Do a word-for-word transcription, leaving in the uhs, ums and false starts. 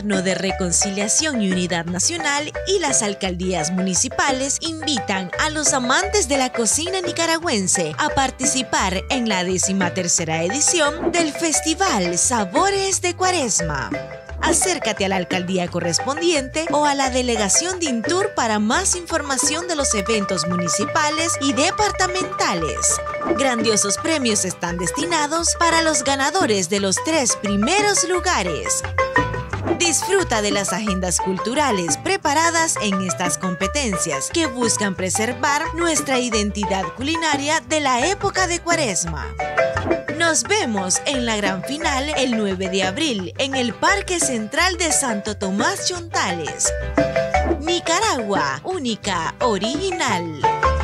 Gobierno de Reconciliación y Unidad Nacional y las alcaldías municipales invitan a los amantes de la cocina nicaragüense a participar en la decimotercera edición del Festival Sabores de Cuaresma. Acércate a la alcaldía correspondiente o a la delegación de INTUR para más información de los eventos municipales y departamentales. Grandiosos premios están destinados para los ganadores de los tres primeros lugares. Disfruta de las agendas culturales preparadas en estas competencias que buscan preservar nuestra identidad culinaria de la época de Cuaresma. Nos vemos en la gran final el nueve de abril en el Parque Central de Santo Tomás Chontales. Nicaragua, única, original.